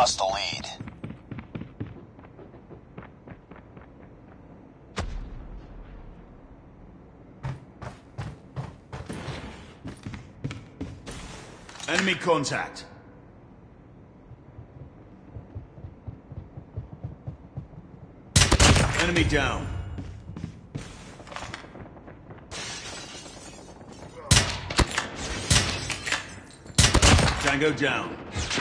lost the lead. Enemy contact. Enemy down. Tango down.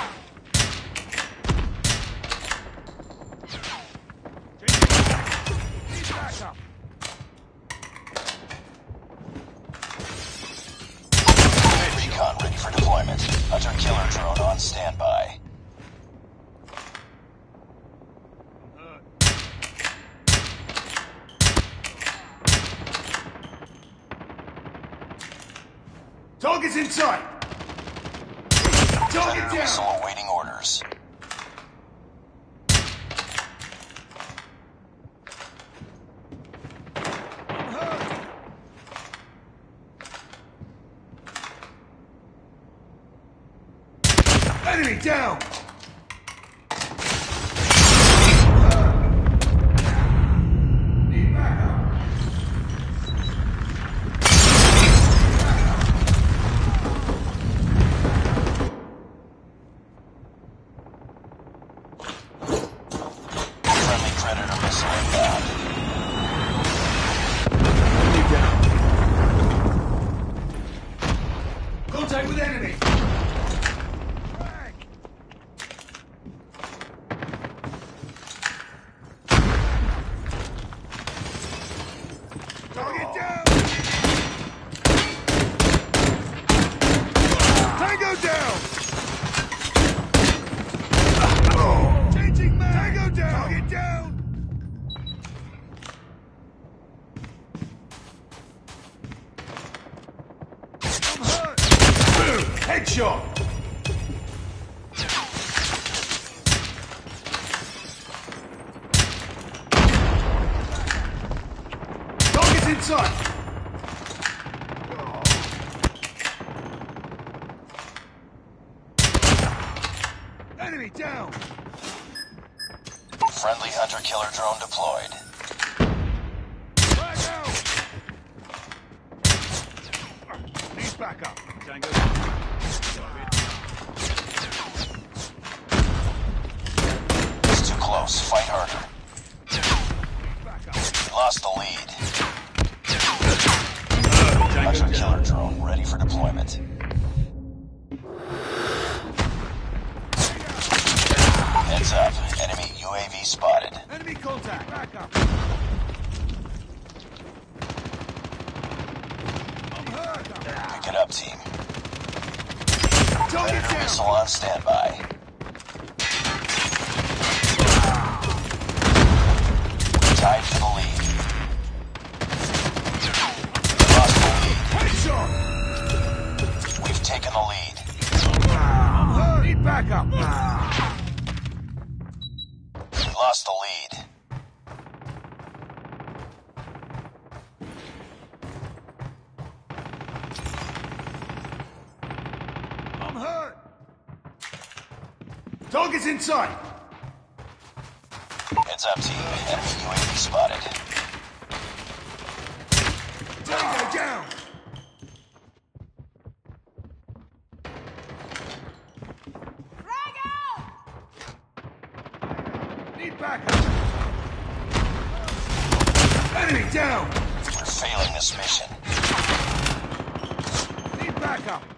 Recon ready for deployment. Hunter-killer drone on standby. Target's in sight. Target Predator missile down. awaiting orders. Enemy down. Friendly Predator missile inbound. Enemy down. Contact with enemy. Target down. Tango down. Changing mag. Tango down. Target down. I'm hurt. Boom. Headshot. Target's in sight. Enemy down. Friendly hunter-killer drone deployed. Frag out. Needs backup. Tango. It's too close. Fight harder. Backup. Lost the lead. Tango Hunter-killer down. drone ready for deployment. Heads up. Enemy UAV spotted. Enemy contact. Backup. I'm hurt. Pick it up, team. Target Predator missile down. on standby. Tied for the lead. Lost the lead. Headshot. We've taken the lead. I'm hurt. Need backup. We lost the lead. I'm hurt. Target's in sight. Heads up, team. Enemy UAV spotted. Tango down. Frag out! Need backup. Enemy down. We're failing this mission. Need backup.